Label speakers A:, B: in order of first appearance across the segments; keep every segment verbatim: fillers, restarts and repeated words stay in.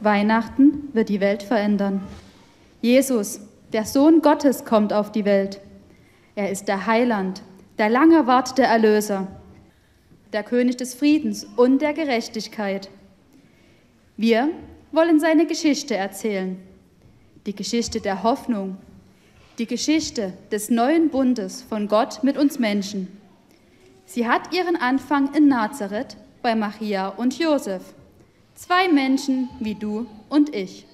A: Weihnachten wird die Welt verändern. Jesus, der Sohn Gottes, kommt auf die Welt. Er ist der Heiland, der lang erwartete Erlöser, der König des Friedens und der Gerechtigkeit. Wir wollen seine Geschichte erzählen, die Geschichte der Hoffnung, die Geschichte des neuen Bundes von Gott mit uns Menschen. Sie hat ihren Anfang in Nazareth bei Maria und Josef, zwei Menschen wie du und ich.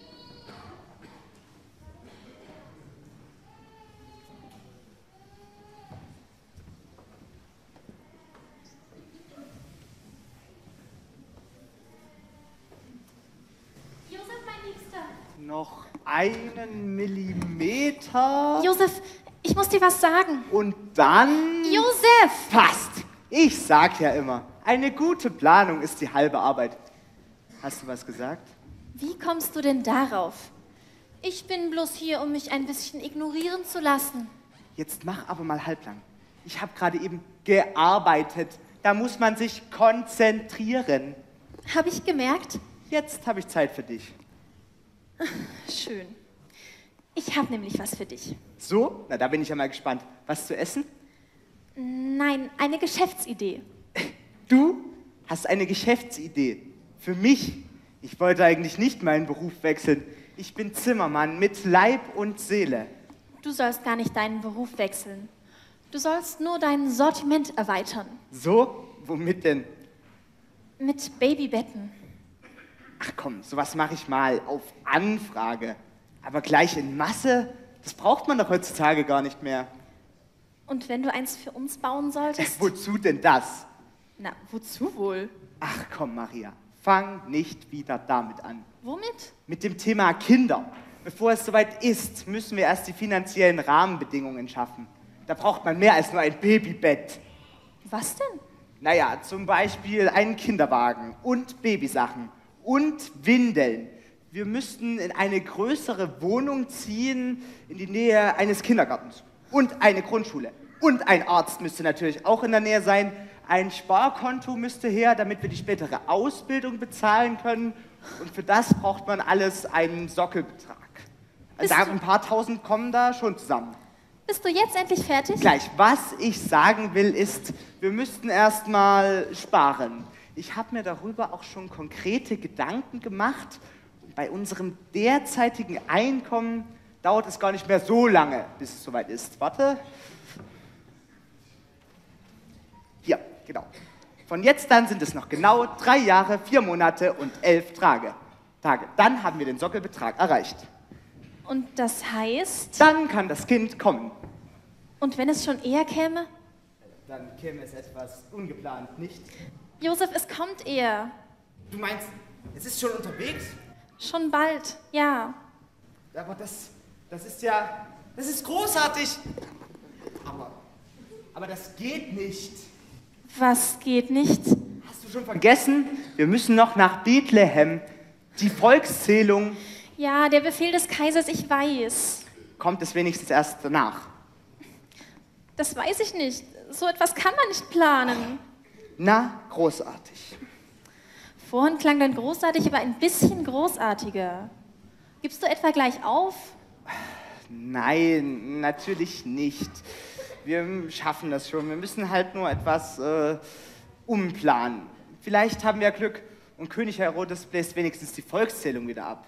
B: Josef, mein Liebster.
C: Noch einen Millimeter.
B: Josef, ich muss dir was sagen.
C: Und dann...
B: Josef!
C: Passt. Ich sag ja immer, eine gute Planung ist die halbe Arbeit. Hast du was gesagt?
B: Wie kommst du denn darauf? Ich bin bloß hier, um mich ein bisschen ignorieren zu lassen.
C: Jetzt mach aber mal halblang. Ich habe gerade eben gearbeitet. Da muss man sich konzentrieren.
B: Habe ich gemerkt?
C: Jetzt habe ich Zeit für dich.
B: Schön. Ich habe nämlich was für dich.
C: So? Na, da bin ich ja mal gespannt. Was zu essen?
B: Nein, eine Geschäftsidee.
C: Du hast eine Geschäftsidee. Für mich. Ich wollte eigentlich nicht meinen Beruf wechseln. Ich bin Zimmermann mit Leib und Seele.
B: Du sollst gar nicht deinen Beruf wechseln. Du sollst nur dein Sortiment erweitern.
C: So? Womit denn?
B: Mit Babybetten.
C: Ach komm, sowas mache ich mal auf Anfrage. Aber gleich in Masse? Das braucht man doch heutzutage gar nicht mehr.
B: Und wenn du eins für uns bauen solltest?
C: Wozu denn das?
B: Na, wozu wohl?
C: Ach komm, Maria, fang nicht wieder damit an.
B: Womit?
C: Mit dem Thema Kinder. Bevor es soweit ist, müssen wir erst die finanziellen Rahmenbedingungen schaffen. Da braucht man mehr als nur ein Babybett.
B: Was denn?
C: Naja, zum Beispiel einen Kinderwagen und Babysachen und Windeln. Wir müssten in eine größere Wohnung ziehen, in die Nähe eines Kindergartens. Und eine Grundschule. Und ein Arzt müsste natürlich auch in der Nähe sein. Ein Sparkonto müsste her, damit wir die spätere Ausbildung bezahlen können. Und für das braucht man alles einen Sockelbetrag. Also ein paar Tausend kommen da schon zusammen.
B: Bist du jetzt endlich fertig?
C: Gleich. Was ich sagen will ist, wir müssten erst mal sparen. Ich habe mir darüber auch schon konkrete Gedanken gemacht. Bei unserem derzeitigen Einkommen dauert es gar nicht mehr so lange, bis es soweit ist. Warte. Hier, genau. Von jetzt an sind es noch genau drei Jahre, vier Monate und elf Tage. Tage. Dann haben wir den Sockelbetrag erreicht.
B: Und das heißt?
C: Dann kann das Kind kommen.
B: Und wenn es schon eher käme?
C: Dann käme es etwas ungeplant, nicht?
B: Josef, es kommt eher.
C: Du meinst, es ist schon unterwegs?
B: Schon bald, ja.
C: Aber das, das ist ja, das ist großartig. Aber, aber das geht nicht.
B: Was geht nicht?
C: Hast du schon vergessen? Wir müssen noch nach Bethlehem. Die Volkszählung.
B: Ja, der Befehl des Kaisers, ich weiß.
C: Kommt es wenigstens erst danach?
B: Das weiß ich nicht. So etwas kann man nicht planen.
C: Na, großartig.
B: Vorhin klang dann großartig, aber ein bisschen großartiger. Gibst du etwa gleich auf?
C: Nein, natürlich nicht. Wir schaffen das schon. Wir müssen halt nur etwas äh, umplanen. Vielleicht haben wir Glück und König Herodes bläst wenigstens die Volkszählung wieder ab.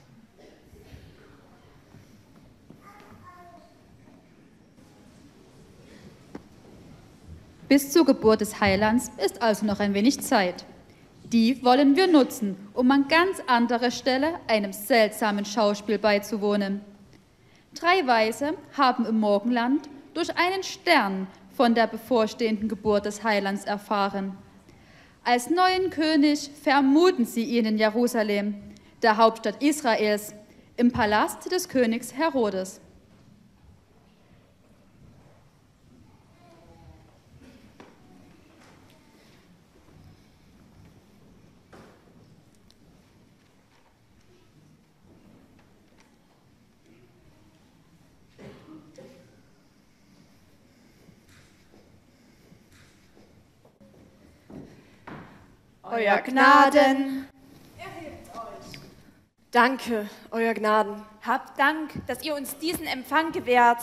A: Bis zur Geburt des Heilands ist also noch ein wenig Zeit. Die wollen wir nutzen, um an ganz anderer Stelle einem seltsamen Schauspiel beizuwohnen. Drei Weise haben im Morgenland durch einen Stern von der bevorstehenden Geburt des Heilands erfahren. Als neuen König vermuten sie ihn in Jerusalem, der Hauptstadt Israels, im Palast des Königs Herodes.
D: Euer Gnaden, Danke, Euer Gnaden.
B: Habt Dank, dass ihr uns diesen Empfang gewährt.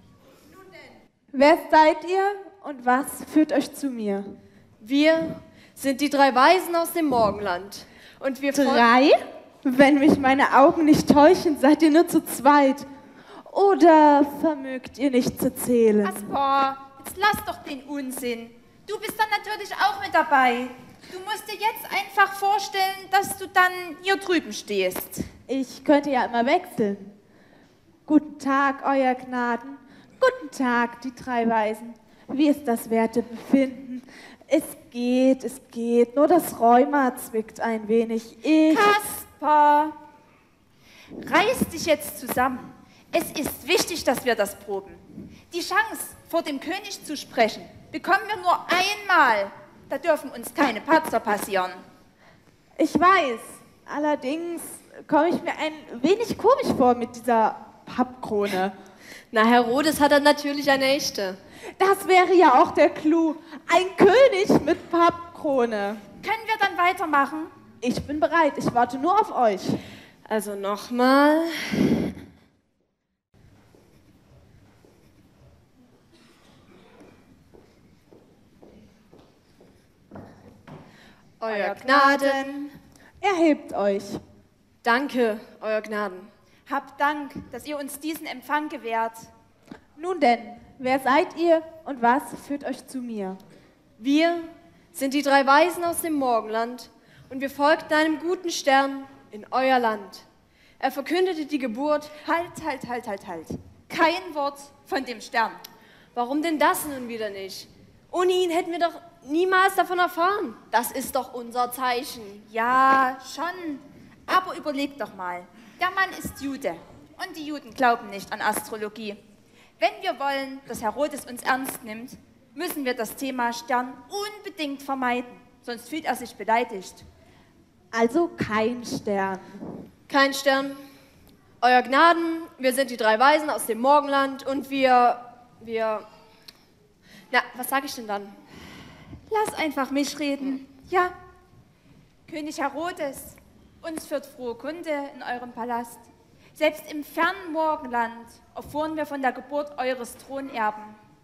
E: Wer seid ihr und was führt euch zu mir?
D: Wir sind die drei Weisen aus dem Morgenland. Und wir folgen-
E: Drei? Wenn mich meine Augen nicht täuschen, seid ihr nur zu zweit. Oder vermögt ihr nicht zu zählen?
B: Kaspar, jetzt lass doch den Unsinn. Du bist dann natürlich auch mit dabei. Du musst dir jetzt einfach vorstellen, dass du dann hier drüben stehst.
E: Ich könnte ja immer wechseln. Guten Tag, Euer Gnaden. Guten Tag, die drei Weisen. Wie ist das Wertebefinden? Es geht, es geht. Nur das Rheuma zwickt ein wenig. Ich...
B: Kaspar, reiß dich jetzt zusammen. Es ist wichtig, dass wir das proben. Die Chance, vor dem König zu sprechen, bekommen wir nur einmal. Da dürfen uns keine Patzer passieren.
E: Ich weiß. Allerdings komme ich mir ein wenig komisch vor mit dieser Pappkrone.
D: Na, Herodes hat dann natürlich eine echte.
E: Das wäre ja auch der Clou. Ein König mit Pappkrone.
B: Können wir dann weitermachen?
E: Ich bin bereit. Ich warte nur auf euch.
D: Also nochmal. Euer Gnaden.
E: Erhebt euch.
D: Danke, Euer Gnaden.
B: Habt Dank, dass ihr uns diesen Empfang gewährt.
E: Nun denn, wer seid ihr und was führt euch zu mir?
D: Wir sind die drei Weisen aus dem Morgenland und wir folgten einem guten Stern in euer Land. Er verkündete die Geburt.
B: Halt, halt, halt, halt, halt. Kein Wort von dem Stern.
D: Warum denn das nun wieder nicht? Ohne ihn hätten wir doch niemals davon erfahren. Das ist doch unser Zeichen.
B: Ja, schon. Aber überleg doch mal. Der Mann ist Jude und die Juden glauben nicht an Astrologie. Wenn wir wollen, dass Herodes uns ernst nimmt, müssen wir das Thema Stern unbedingt vermeiden. Sonst fühlt er sich beleidigt.
E: Also kein Stern.
D: Kein Stern. Euer Gnaden, wir sind die drei Weisen aus dem Morgenland und wir, wir, na, was sage ich denn dann?
B: Lass einfach mich reden. Ja, König Herodes, uns führt frohe Kunde in eurem Palast. Selbst im fernen Morgenland erfuhren wir von der Geburt eures Thronerben.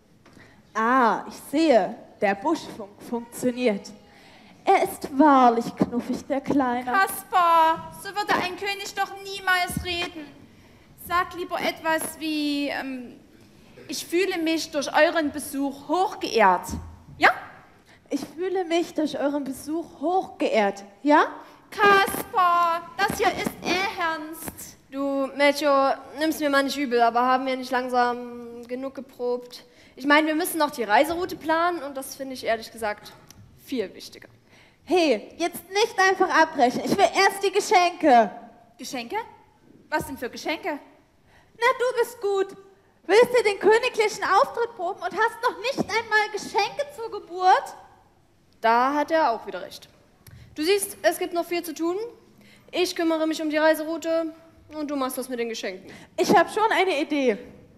E: Ah, ich sehe, der Buschfunk funktioniert. Er ist wahrlich knuffig, der Kleine.
B: Kaspar, so würde ein König doch niemals reden. Sag lieber etwas wie, ähm, ich fühle mich durch euren Besuch hochgeehrt. Ja?
E: Ich fühle mich durch euren Besuch hochgeehrt. Ja?
B: Kaspar, das hier ist ernst.
D: Du, Melchior, nimm's mir mal nicht übel, aber haben wir nicht langsam genug geprobt? Ich meine, wir müssen noch die Reiseroute planen und das finde ich ehrlich gesagt viel wichtiger.
E: Hey, jetzt nicht einfach abbrechen. Ich will erst die Geschenke.
B: Geschenke? Was denn für Geschenke?
E: Na, du bist gut. Willst du den königlichen Auftritt proben und hast noch nicht einmal Geschenke zur Geburt?
D: Da hat er auch wieder recht. Du siehst, es gibt noch viel zu tun. Ich kümmere mich um die Reiseroute und du machst das mit den Geschenken.
E: Ich habe schon eine Idee.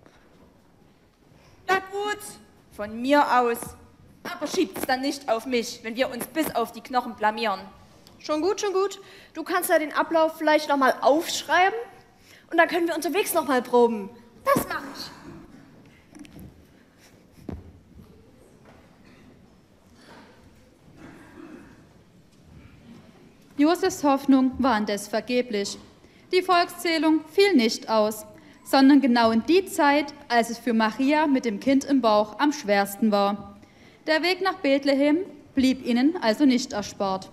B: Na gut, von mir aus. Aber schiebt's dann nicht auf mich, wenn wir uns bis auf die Knochen blamieren.
D: Schon gut, schon gut. Du kannst ja den Ablauf vielleicht noch mal aufschreiben und dann können wir unterwegs noch mal proben.
B: Das mache ich.
A: Josefs Hoffnung war indes vergeblich. Die Volkszählung fiel nicht aus, sondern genau in die Zeit, als es für Maria mit dem Kind im Bauch am schwersten war. Der Weg nach Bethlehem blieb ihnen also nicht erspart.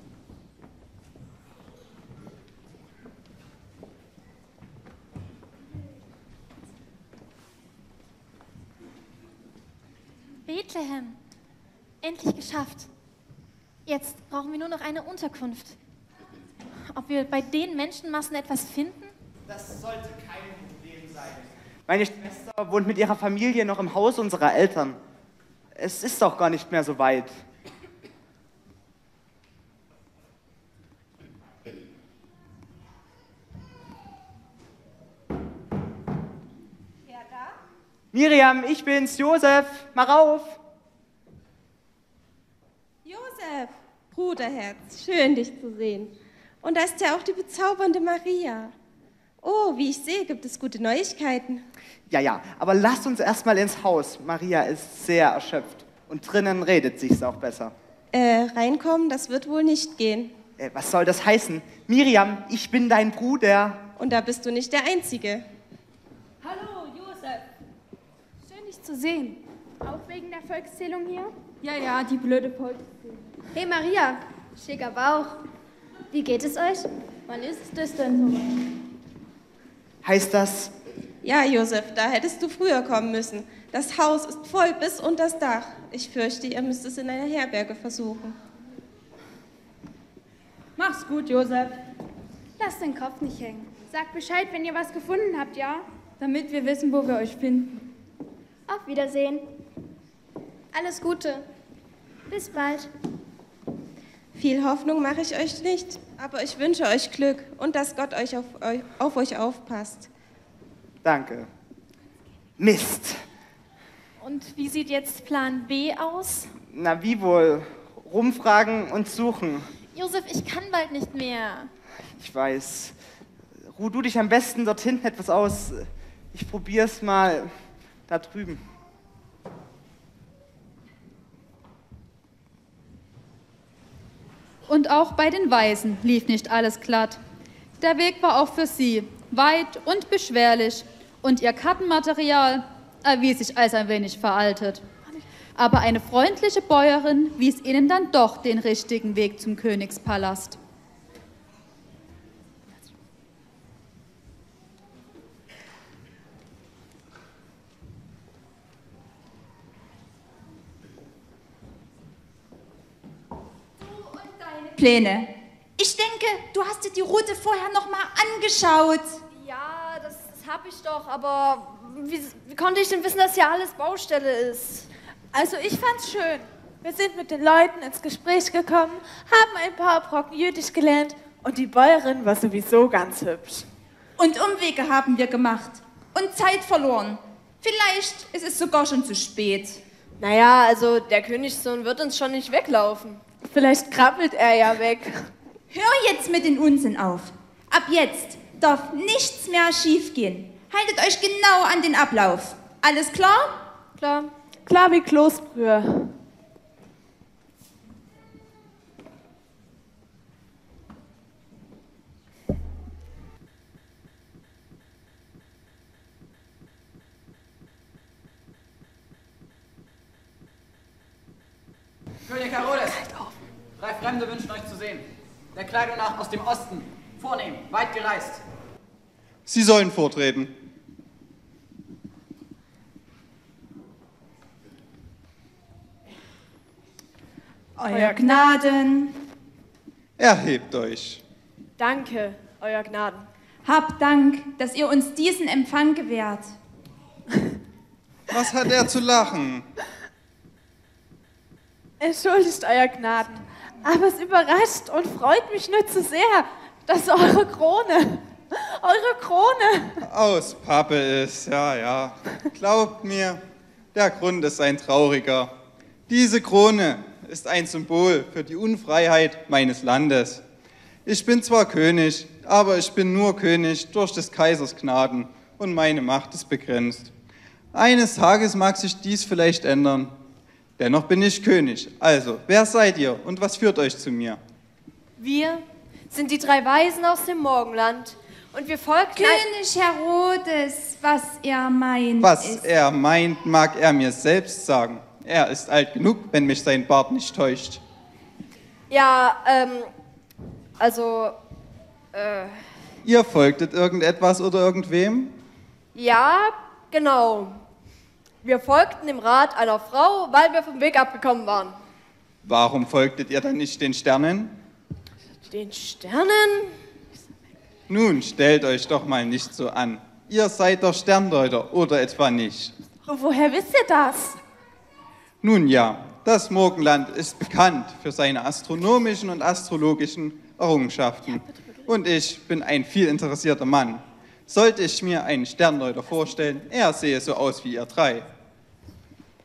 B: Bethlehem. Endlich geschafft. Jetzt brauchen wir nur noch eine Unterkunft. Ob wir bei den Menschenmassen etwas finden?
C: Das sollte kein Problem sein. Meine Schwester wohnt mit ihrer Familie noch im Haus unserer Eltern. Es ist doch gar nicht mehr so weit.
E: Wer da?
C: Miriam, ich bin's, Josef. Mach auf.
F: Josef, Bruderherz, schön dich zu sehen. Und da ist ja auch die bezaubernde Maria. Oh, wie ich sehe, gibt es gute Neuigkeiten.
C: Ja, ja, aber lasst uns erstmal ins Haus. Maria ist sehr erschöpft und drinnen redet sich's auch besser.
F: Äh, reinkommen, das wird wohl nicht gehen.
C: Äh, was soll das heißen? Miriam, ich bin dein Bruder.
F: Und da bist du nicht der Einzige.
G: Hallo, Josef. Schön, dich zu sehen. Auch wegen der Volkszählung hier? Ja, ja, die blöde Volkszählung.
D: Hey Maria, schicker Bauch. Wie geht es euch?
G: Wann ist es denn so?
C: Heißt das?
F: Ja, Josef, da hättest du früher kommen müssen. Das Haus ist voll bis unter das Dach. Ich fürchte, ihr müsst es in einer Herberge versuchen.
G: Mach's gut, Josef.
H: Lasst den Kopf nicht hängen. Sagt Bescheid, wenn ihr was gefunden habt, ja?
G: Damit wir wissen, wo wir euch finden.
H: Auf Wiedersehen. Alles Gute. Bis bald.
F: Viel Hoffnung mache ich euch nicht, aber ich wünsche euch Glück und dass Gott euch auf, euch, auf euch aufpasst.
C: Danke. Mist.
I: Und wie sieht jetzt Plan B aus?
C: Na, wie wohl? Rumfragen und suchen.
I: Josef, ich kann bald nicht mehr.
C: Ich weiß. Ruh du dich am besten dort hinten etwas aus. Ich probier's mal da drüben.
A: Und auch bei den Weisen lief nicht alles glatt. Der Weg war auch für sie weit und beschwerlich und ihr Kartenmaterial erwies sich als ein wenig veraltet. Aber eine freundliche Bäuerin wies ihnen dann doch den richtigen Weg zum Königspalast.
B: Pläne. Ich denke, du hast dir die Route vorher noch mal angeschaut.
D: Ja, das, das hab ich doch, aber wie, wie konnte ich denn wissen, dass hier alles Baustelle ist?
E: Also ich fand's schön. Wir sind mit den Leuten ins Gespräch gekommen, haben ein paar Brocken Jüdisch gelernt und die Bäuerin war sowieso ganz hübsch.
B: Und Umwege haben wir gemacht und Zeit verloren. Vielleicht ist es sogar schon zu spät.
D: Naja, also der Königssohn wird uns schon nicht weglaufen.
E: Vielleicht krabbelt er ja weg.
B: Hör jetzt mit den Unsinn auf. Ab jetzt darf nichts mehr schiefgehen. Haltet euch genau an den Ablauf. Alles klar?
D: Klar.
E: Klar wie Kloßbrühe.
J: König Herodes, drei Fremde wünschen euch zu sehen. Der Kleidung nach aus dem Osten, vornehm, weit gereist.
K: Sie sollen vortreten.
B: Euer Gnaden.
K: Erhebt euch.
D: Danke, Euer Gnaden.
B: Habt Dank, dass ihr uns diesen Empfang gewährt.
K: Was hat er zu lachen?
E: Entschuldigt, Euer Gnaden, aber es überrascht und freut mich nur zu sehr, dass eure Krone, eure Krone
K: Aus Pappe ist, ja, ja. Glaubt mir, der Grund ist ein trauriger. Diese Krone ist ein Symbol für die Unfreiheit meines Landes. Ich bin zwar König, aber ich bin nur König durch des Kaisers Gnaden und meine Macht ist begrenzt. Eines Tages mag sich dies vielleicht ändern. Dennoch bin ich König. Also, wer seid ihr und was führt euch zu mir?
D: Wir sind die drei Weisen aus dem Morgenland und wir folgten...
B: König Herodes, was er meint
K: Was
B: ist...
K: er meint, mag er mir selbst sagen. Er ist alt genug, wenn mich sein Bart nicht täuscht.
D: Ja, ähm, also, äh...
K: Ihr folgtet irgendetwas oder irgendwem?
D: Ja, genau. Wir folgten dem Rat einer Frau, weil wir vom Weg abgekommen waren.
K: Warum folgtet ihr dann nicht den Sternen?
D: Den Sternen?
K: Nun, stellt euch doch mal nicht so an. Ihr seid doch Sterndeuter, oder etwa nicht?
E: Woher wisst ihr das?
K: Nun ja, das Morgenland ist bekannt für seine astronomischen und astrologischen Errungenschaften. Und ich bin ein viel interessierter Mann. Sollte ich mir einen Sterndeuter vorstellen, er sehe so aus wie ihr drei.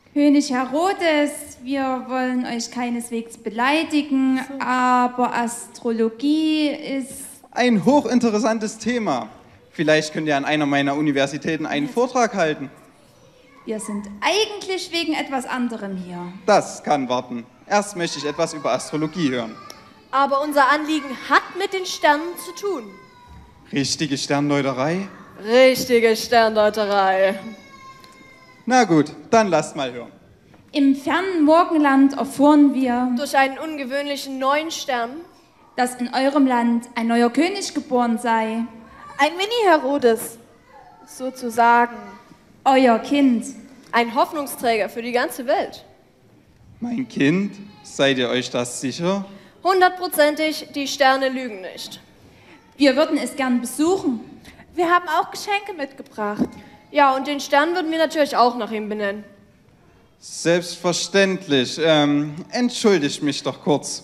L: König Herodes, wir wollen euch keineswegs beleidigen, so. aber Astrologie ist...
K: Ein hochinteressantes Thema. Vielleicht könnt ihr an einer meiner Universitäten einen Vortrag halten.
L: Wir sind eigentlich wegen etwas anderem hier.
K: Das kann warten. Erst möchte ich etwas über Astrologie hören.
D: Aber unser Anliegen hat mit den Sternen zu tun.
K: Richtige Sterndeuterei?
D: Richtige Sterndeuterei.
K: Na gut, dann lasst mal hören.
L: Im fernen Morgenland erfuhren wir...
D: Durch einen ungewöhnlichen neuen Stern...
L: dass in eurem Land ein neuer König geboren sei.
E: Ein Mini-Herodes, sozusagen.
L: Euer Kind.
D: Ein Hoffnungsträger für die ganze Welt.
K: Mein Kind? Seid ihr euch das sicher?
D: Hundertprozentig, die Sterne lügen nicht.
L: Wir würden es gern besuchen.
E: Wir haben auch Geschenke mitgebracht.
D: Ja, und den Stern würden wir natürlich auch nach ihm benennen.
K: Selbstverständlich. Ähm, entschuldigt mich doch kurz.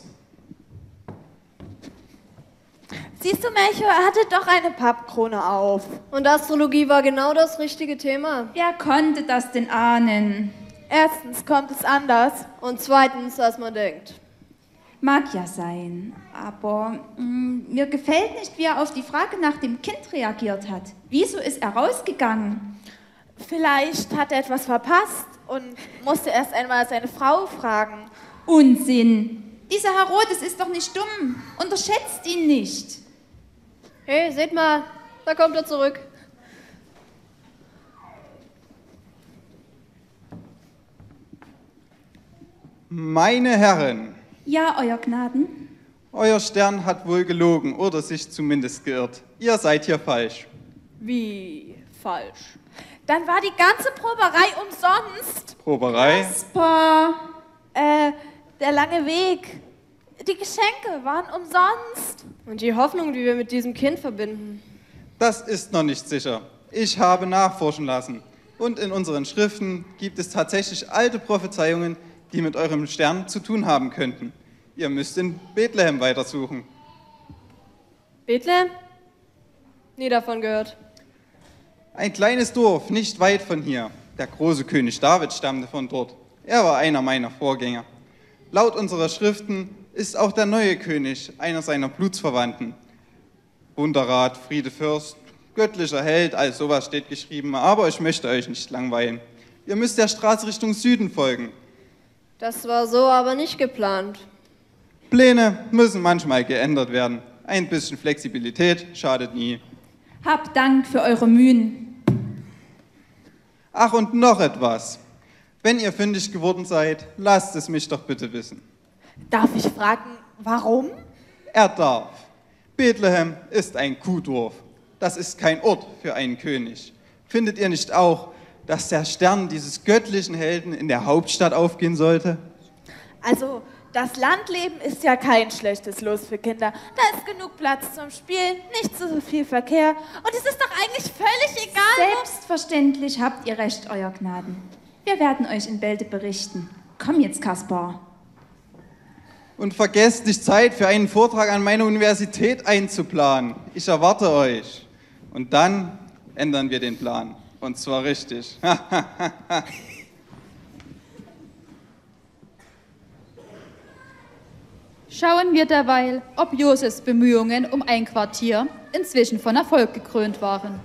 E: Siehst du, Melchior, er hatte doch eine Pappkrone auf.
D: Und Astrologie war genau das richtige Thema.
L: Wer konnte das denn ahnen?
E: Erstens kommt es anders.
D: Und zweitens, als man denkt.
L: Mag ja sein, aber mh, mir gefällt nicht, wie er auf die Frage nach dem Kind reagiert hat. Wieso ist er rausgegangen?
E: Vielleicht hat er etwas verpasst und musste erst einmal seine Frau fragen.
L: Unsinn! Dieser Herodes ist doch nicht dumm. Unterschätzt ihn nicht.
D: Hey, seht mal, da kommt er zurück.
K: Meine Herren.
L: Ja, Euer Gnaden.
K: Euer Stern hat wohl gelogen oder sich zumindest geirrt. Ihr seid hier falsch.
D: Wie falsch?
E: Dann war die ganze Proberei umsonst.
K: Proberei?
E: Kasper. Äh, der lange Weg. Die Geschenke waren umsonst.
D: Und die Hoffnung, die wir mit diesem Kind verbinden.
K: Das ist noch nicht sicher. Ich habe nachforschen lassen. Und in unseren Schriften gibt es tatsächlich alte Prophezeiungen, die mit eurem Stern zu tun haben könnten. Ihr müsst in Bethlehem weitersuchen.
D: Bethlehem? Nie davon gehört.
K: Ein kleines Dorf, nicht weit von hier. Der große König David stammte von dort. Er war einer meiner Vorgänger. Laut unserer Schriften ist auch der neue König einer seiner Blutsverwandten. Wunderrat, Friedefürst, göttlicher Held, all sowas steht geschrieben, aber ich möchte euch nicht langweilen. Ihr müsst der Straße Richtung Süden folgen.
D: Das war so aber nicht geplant.
K: Pläne müssen manchmal geändert werden. Ein bisschen Flexibilität schadet nie.
L: Habt Dank für eure Mühen.
K: Ach, und noch etwas. Wenn ihr fündig geworden seid, lasst es mich doch bitte wissen.
E: Darf ich fragen, warum?
K: Er darf. Bethlehem ist ein Kuhdorf. Das ist kein Ort für einen König. Findet ihr nicht auch, dass der Stern dieses göttlichen Helden in der Hauptstadt aufgehen sollte?
E: Also, das Landleben ist ja kein schlechtes Los für Kinder. Da ist genug Platz zum Spielen, nicht so viel Verkehr. Und es ist doch eigentlich völlig egal.
L: Selbstverständlich habt ihr recht, Euer Gnaden. Wir werden euch in Bälde berichten. Komm jetzt, Kaspar.
K: Und vergesst nicht, Zeit für einen Vortrag an meiner Universität einzuplanen. Ich erwarte euch. Und dann ändern wir den Plan. Und zwar richtig.
A: Schauen wir derweil, ob Josefs Bemühungen um ein Quartier inzwischen von Erfolg gekrönt waren.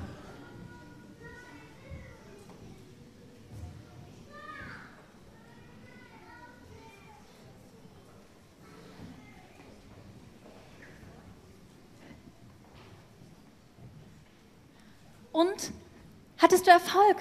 I: Und? Hattest du Erfolg?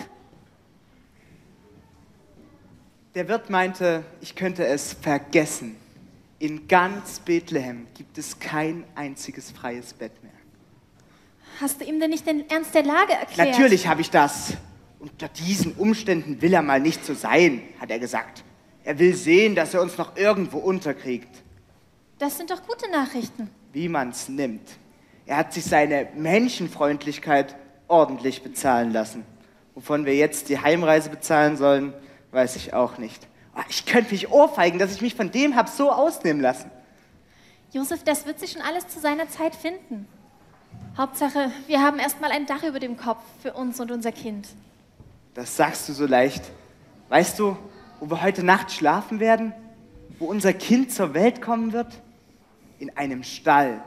C: Der Wirt meinte, ich könnte es vergessen. In ganz Bethlehem gibt es kein einziges freies Bett mehr.
I: Hast du ihm denn nicht den Ernst der Lage erklärt?
C: Natürlich habe ich das. Unter diesen Umständen will er mal nicht so sein, hat er gesagt. Er will sehen, dass er uns noch irgendwo unterkriegt.
I: Das sind doch gute Nachrichten.
C: Wie man's nimmt. Er hat sich seine Menschenfreundlichkeit ordentlich bezahlen lassen. Wovon wir jetzt die Heimreise bezahlen sollen, weiß ich auch nicht. Ich könnte mich ohrfeigen, dass ich mich von dem habe so ausnehmen lassen.
I: Josef, das wird sich schon alles zu seiner Zeit finden. Hauptsache, wir haben erstmal ein Dach über dem Kopf für uns und unser Kind.
C: Das sagst du so leicht. Weißt du, wo wir heute Nacht schlafen werden? Wo unser Kind zur Welt kommen wird? In einem Stall.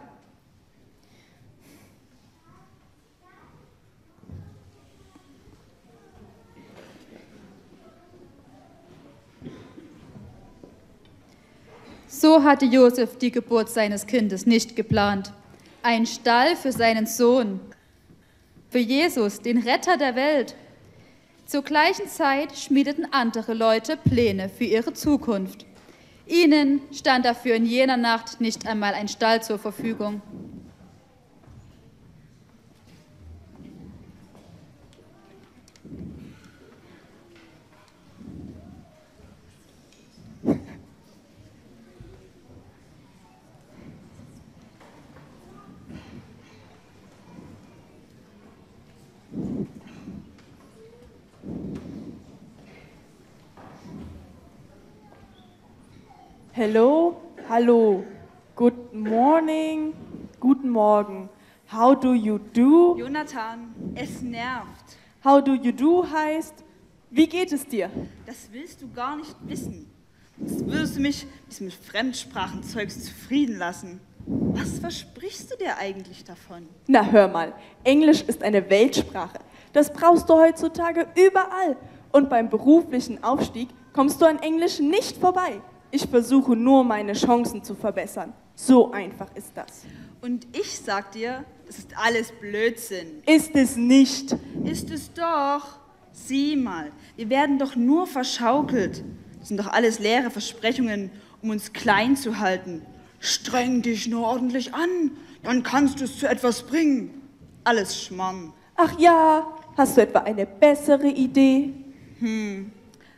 A: So hatte Josef die Geburt seines Kindes nicht geplant. Ein Stall für seinen Sohn, für Jesus, den Retter der Welt. Zur gleichen Zeit schmiedeten andere Leute Pläne für ihre Zukunft. Ihnen stand dafür in jener Nacht nicht einmal ein Stall zur Verfügung.
E: Hello, hallo, good morning, guten Morgen. How do you do?
M: Jonathan, es nervt.
E: How do you do heißt, wie geht es dir?
M: Das willst du gar nicht wissen. Jetzt würdest du mich mit diesem Fremdsprachenzeugs zufrieden lassen. Was versprichst du dir eigentlich davon?
E: Na hör mal, Englisch ist eine Weltsprache. Das brauchst du heutzutage überall. Und beim beruflichen Aufstieg kommst du an Englisch nicht vorbei. Ich versuche nur, meine Chancen zu verbessern. So einfach ist das.
M: Und ich sag dir, das ist alles Blödsinn.
E: Ist es nicht?
M: Ist es doch. Sieh mal, wir werden doch nur verschaukelt. Das sind doch alles leere Versprechungen, um uns klein zu halten. Streng dich nur ordentlich an, dann kannst du es zu etwas bringen. Alles Schmarrn.
E: Ach ja, hast du etwa eine bessere Idee?
M: Hm,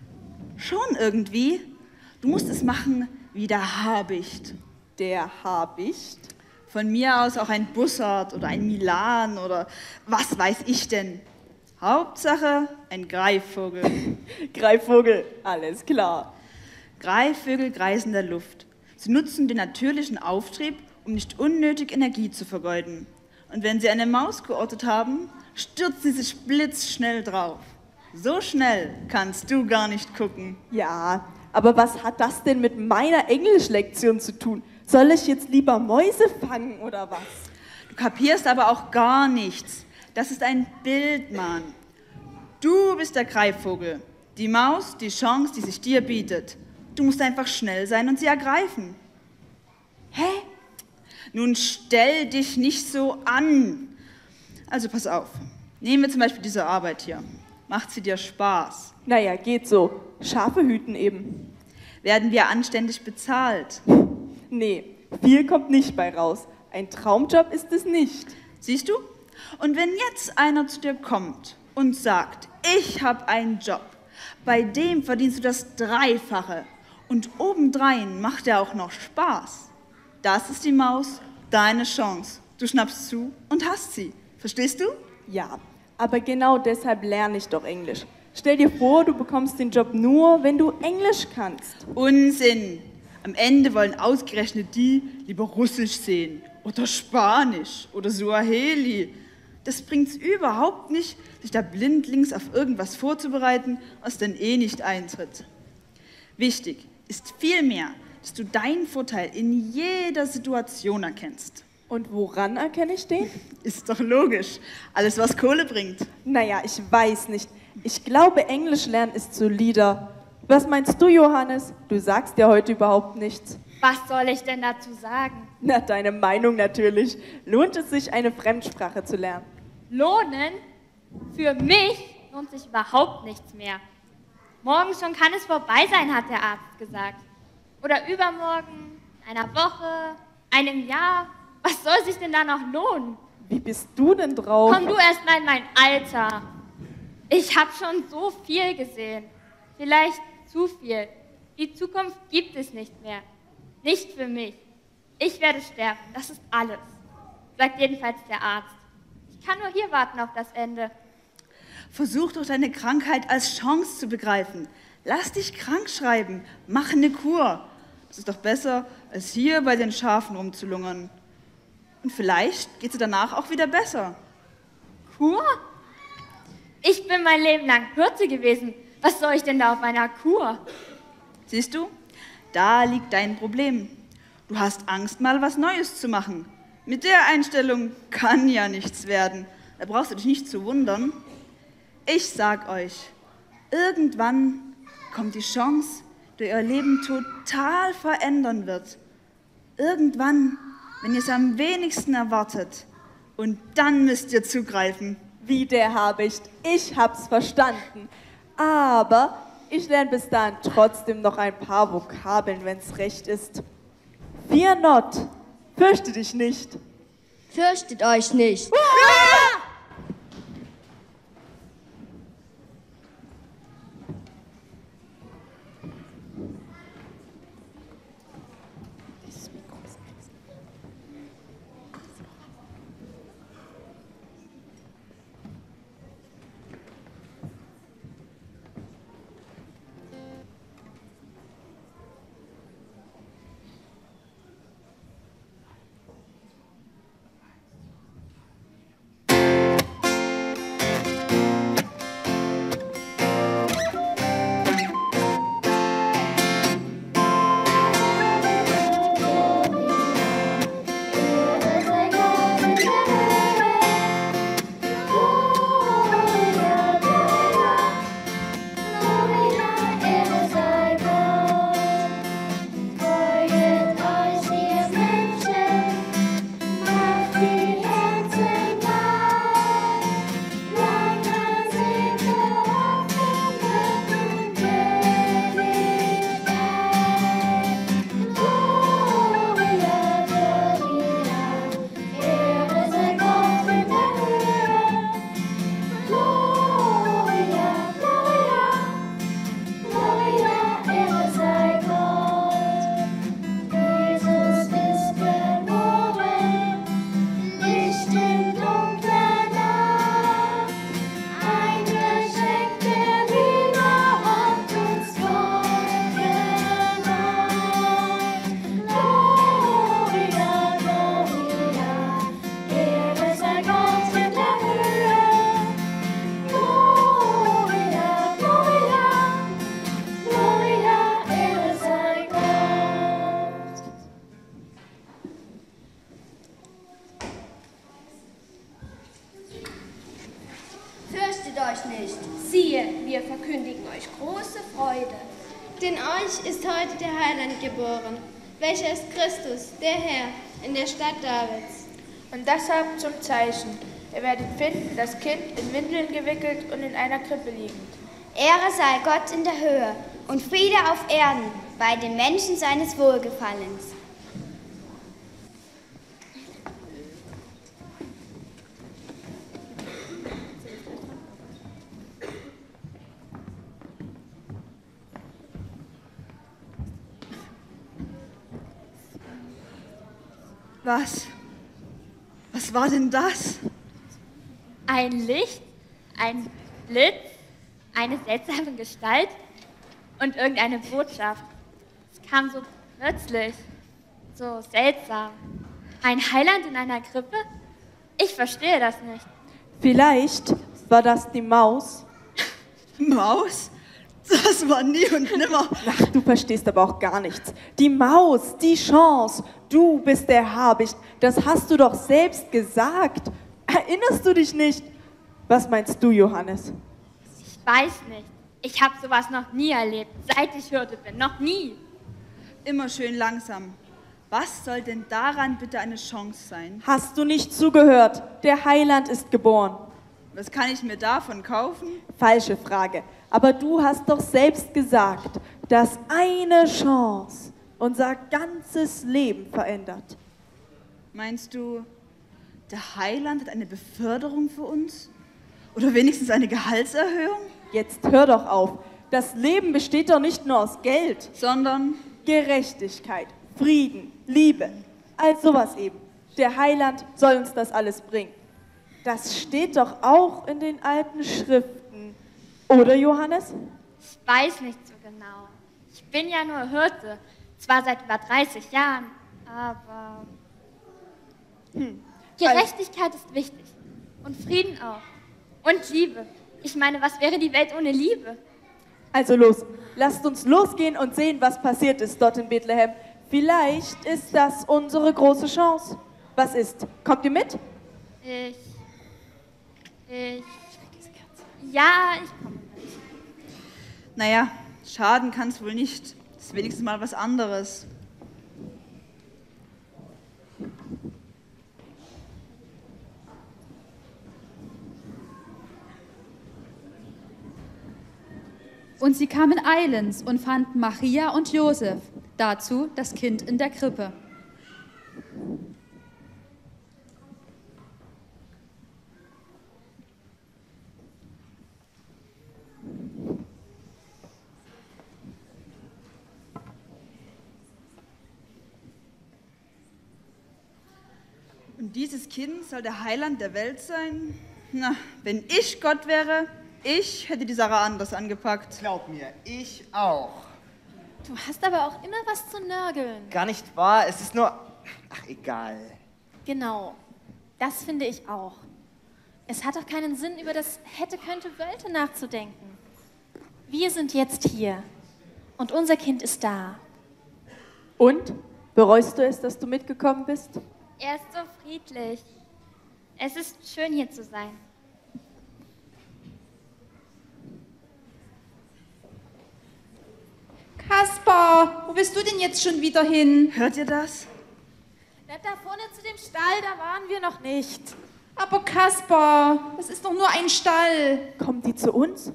M: schon irgendwie. Du musst es machen wie der Habicht.
E: Der Habicht?
M: Von mir aus auch ein Bussard oder ein Milan oder was weiß ich denn. Hauptsache ein Greifvogel.
E: Greifvogel, alles klar.
M: Greifvögel kreisen in der Luft. Sie nutzen den natürlichen Auftrieb, um nicht unnötig Energie zu vergeuden. Und wenn sie eine Maus geortet haben, stürzen sie sich blitzschnell drauf. So schnell kannst du gar nicht gucken.
E: Ja, aber was hat das denn mit meiner Englischlektion zu tun? Soll ich jetzt lieber Mäuse fangen oder was?
M: Du kapierst aber auch gar nichts. Das ist ein Bild, Mann. Du bist der Greifvogel. Die Maus, die Chance, die sich dir bietet. Du musst einfach schnell sein und sie ergreifen. Hä? Nun stell dich nicht so an. Also pass auf. Nehmen wir zum Beispiel diese Arbeit hier. Macht sie dir Spaß?
E: Naja, geht so. Schafe hüten eben.
M: Werden wir anständig bezahlt?
E: Nee, viel kommt nicht bei raus. Ein Traumjob ist es nicht.
M: Siehst du? Und wenn jetzt einer zu dir kommt und sagt, ich habe einen Job, bei dem verdienst du das Dreifache und obendrein macht er auch noch Spaß. Das ist die Maus, deine Chance. Du schnappst zu und hast sie. Verstehst du?
E: Ja, aber genau deshalb lerne ich doch Englisch. Stell dir vor, du bekommst den Job nur, wenn du Englisch kannst.
M: Unsinn. Am Ende wollen ausgerechnet die lieber Russisch sehen oder Spanisch oder Suaheli. Das bringt's überhaupt nicht, sich da blindlings auf irgendwas vorzubereiten, was dann eh nicht eintritt. Wichtig ist vielmehr, dass du deinen Vorteil in jeder Situation erkennst.
E: Und woran erkenne ich den?
M: Ist doch logisch. Alles, was Kohle bringt.
E: Naja, ich weiß nicht. Ich glaube, Englisch lernen ist solider. Was meinst du, Johannes? Du sagst ja heute überhaupt nichts.
H: Was soll ich denn dazu sagen?
E: Na, deine Meinung natürlich. Lohnt es sich, eine Fremdsprache zu lernen?
H: Lohnen? Für mich lohnt sich überhaupt nichts mehr. Morgen schon kann es vorbei sein, hat der Arzt gesagt. Oder übermorgen, in einer Woche, einem Jahr. Was soll sich denn da noch lohnen?
E: Wie bist du denn drauf?
H: Komm du erst mal in mein Alter. Ich habe schon so viel gesehen. Vielleicht zu viel. Die Zukunft gibt es nicht mehr. Nicht für mich. Ich werde sterben, das ist alles. Sagt jedenfalls der Arzt. Ich kann nur hier warten auf das Ende.
M: Versuch doch deine Krankheit als Chance zu begreifen. Lass dich krank schreiben. Mach eine Kur. Das ist doch besser, als hier bei den Schafen rumzulungern. Und vielleicht geht es danach auch wieder besser.
H: Kur? Ich bin mein Leben lang Hirte gewesen. Was soll ich denn da auf einer Kur?
M: Siehst du, da liegt dein Problem. Du hast Angst, mal was Neues zu machen. Mit der Einstellung kann ja nichts werden. Da brauchst du dich nicht zu wundern. Ich sag euch, irgendwann kommt die Chance, die euer Leben total verändern wird. Irgendwann, wenn ihr es am wenigsten erwartet. Und dann müsst ihr zugreifen.
E: Wie der Habicht. Ich hab's verstanden. Aber ich lerne bis dahin trotzdem noch ein paar Vokabeln, wenn's recht ist. Fear not. Fürchte dich nicht.
N: Fürchtet euch nicht.
E: Ah!
N: Fürchtet euch nicht. Siehe, wir verkündigen euch große Freude.
O: Denn euch ist heute der Heiland geboren, welcher ist Christus, der Herr, in der Stadt Davids.
G: Und das habt zum Zeichen. Ihr werdet finden, das Kind in Windeln gewickelt und in einer Krippe liegend.
N: Ehre sei Gott in der Höhe und Friede auf Erden bei den Menschen seines Wohlgefallens.
M: Was? Was war denn das?
H: Ein Licht, ein Blitz, eine seltsame Gestalt und irgendeine Botschaft. Es kam so plötzlich, so seltsam. Ein Heiland in einer Krippe? Ich verstehe das nicht.
E: Vielleicht war das die Maus.
M: Maus? Das war nie und nimmer.
E: Ach, du verstehst aber auch gar nichts. Die Maus, die Chance. Du bist der Habicht. Das hast du doch selbst gesagt. Erinnerst du dich nicht? Was meinst du, Johannes?
H: Ich weiß nicht. Ich habe sowas noch nie erlebt, seit ich Hirte bin. Noch nie.
M: Immer schön langsam. Was soll denn daran bitte eine Chance sein?
E: Hast du nicht zugehört? Der Heiland ist geboren.
M: Was kann ich mir davon kaufen?
E: Falsche Frage. Aber du hast doch selbst gesagt, dass eine Chance unser ganzes Leben verändert.
M: Meinst du, der Heiland hat eine Beförderung für uns? Oder wenigstens eine Gehaltserhöhung?
E: Jetzt hör doch auf. Das Leben besteht doch nicht nur aus Geld,
M: sondern
E: Gerechtigkeit, Frieden, Liebe. All sowas eben. Der Heiland soll uns das alles bringen. Das steht doch auch in den alten Schriften. Oder, Johannes?
H: Ich weiß nicht so genau. Ich bin ja nur Hirte. Zwar seit über dreißig Jahren, aber...
E: Hm.
H: Gerechtigkeit ist wichtig. Und Frieden auch. Und Liebe. Ich meine, was wäre die Welt ohne Liebe?
E: Also los, lasst uns losgehen und sehen, was passiert ist dort in Bethlehem. Vielleicht ist das unsere große Chance. Was ist? Kommt ihr mit?
H: Ich. Ich. Ja, ich komme mit.
M: Naja, schaden kann es wohl nicht. Das ist wenigstens mal was anderes.
A: Und sie kamen eilends und fanden Maria und Josef, dazu das Kind in der Krippe.
M: Und dieses Kind soll der Heiland der Welt sein? Na, wenn ich Gott wäre, ich hätte die Sache anders angepackt.
C: Glaub mir, ich auch.
I: Du hast aber auch immer was zu nörgeln.
C: Gar nicht wahr, es ist nur... Ach, egal.
I: Genau, das finde ich auch. Es hat doch keinen Sinn, über das hätte, könnte, wollte nachzudenken. Wir sind jetzt hier und unser Kind ist da.
E: Und? Bereust du es, dass du mitgekommen bist?
H: Er ist so friedlich. Es ist schön, hier zu sein.
L: Kaspar, wo bist du denn jetzt schon wieder hin?
M: Hört ihr das?
E: Na, da vorne zu dem Stall, da waren wir noch nicht.
L: Aber Kaspar, das ist doch nur ein Stall.
E: Kommen die zu uns?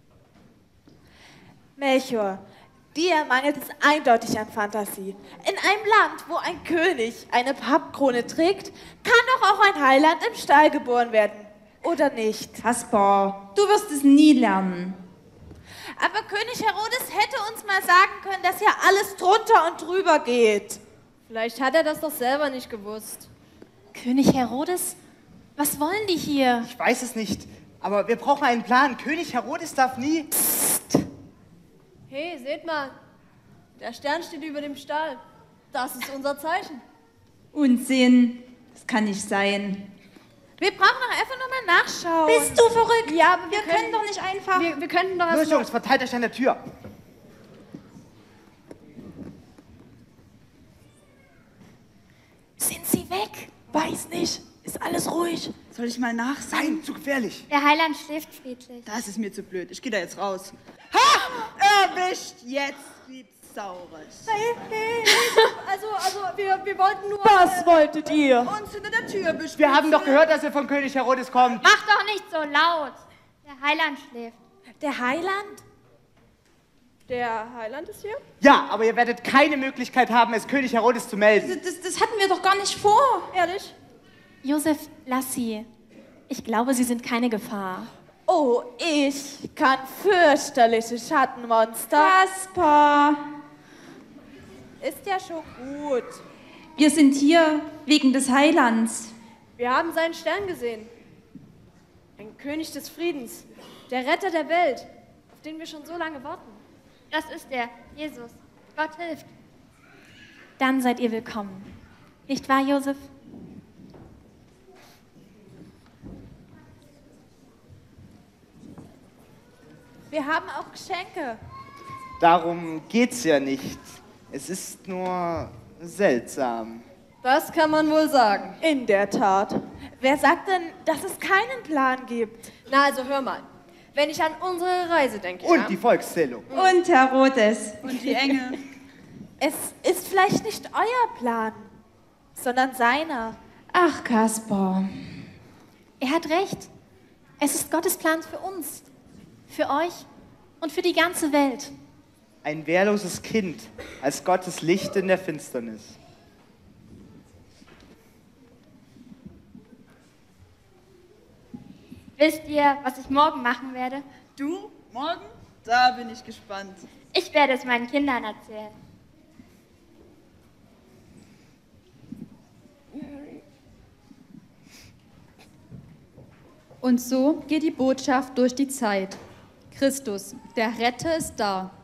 E: Melchior, dir mangelt es eindeutig an Fantasie. In einem Land, wo ein König eine Pappkrone trägt, kann doch auch ein Heiland im Stall geboren werden. Oder nicht?
L: Kaspar, du wirst es nie lernen.
E: Aber König Herodes hätte uns mal sagen können, dass hier alles drunter und drüber geht.
D: Vielleicht hat er das doch selber nicht gewusst.
I: König Herodes? Was wollen die hier?
C: Ich weiß es nicht, aber wir brauchen einen Plan. König Herodes darf nie...
D: Psst. Hey, seht mal, der Stern steht über dem Stall. Das ist unser Zeichen.
L: Unsinn, das kann nicht sein.
E: Wir brauchen doch einfach nur mal nachschauen.
L: Bist du verrückt?
D: Ja, aber
L: wir, wir können, können doch nicht einfach...
D: Wir, wir könnten doch...
C: Los, Jungs, verteilt euch an der Tür.
E: Sind sie weg? Weiß nicht. Ist alles ruhig.
M: Soll ich mal nachsehen?
C: Nein, zu gefährlich.
H: Der Heiland schläft friedlich.
M: Das ist mir zu blöd. Ich gehe da jetzt raus. Ha! Erwischt! Jetzt gibt's Saures.
D: Hey, hey, also, also wir, wir wollten nur...
E: Was wolltet ihr?
M: Uns hinter der Tür bespielen.
C: Wir haben doch gehört, dass ihr von König Herodes kommt.
H: Mach doch nicht so laut. Der Heiland schläft.
E: Der Heiland?
D: Der Heiland ist hier?
C: Ja, aber ihr werdet keine Möglichkeit haben, es König Herodes zu melden.
L: Das, das, das hatten wir doch gar nicht vor.
D: Ehrlich?
I: Josef, lass sie. Ich glaube, sie sind keine Gefahr.
E: Oh, ich kann fürchterliche Schattenmonster.
L: Kaspar.
E: Ist ja schon gut.
L: Wir sind hier wegen des Heilands.
D: Wir haben seinen Stern gesehen. Ein König des Friedens. Der Retter der Welt, auf den wir schon so lange warten.
H: Das ist er, Jesus. Gott hilft.
I: Dann seid ihr willkommen. Nicht wahr, Josef?
E: Wir haben auch Geschenke.
C: Darum geht's ja nicht. Es ist nur seltsam.
D: Das kann man wohl sagen.
E: In der Tat. Wer sagt denn, dass es keinen Plan gibt?
D: Na, also hör mal. Wenn ich an unsere Reise denke.
C: Und
D: ja?
C: die Volkszählung.
L: Und Herodes.
M: Und die Engel.
E: Es ist vielleicht nicht euer Plan, sondern seiner.
L: Ach, Kaspar.
I: Er hat recht. Es ist Gottes Plan für uns, für euch und für die ganze Welt.
C: Ein wehrloses Kind als Gottes Licht in der Finsternis.
H: Wisst ihr, was ich morgen machen werde?
M: Du? Morgen? Da bin ich gespannt.
H: Ich werde es meinen Kindern erzählen.
A: Und so geht die Botschaft durch die Zeit. Christus, der Retter, ist da.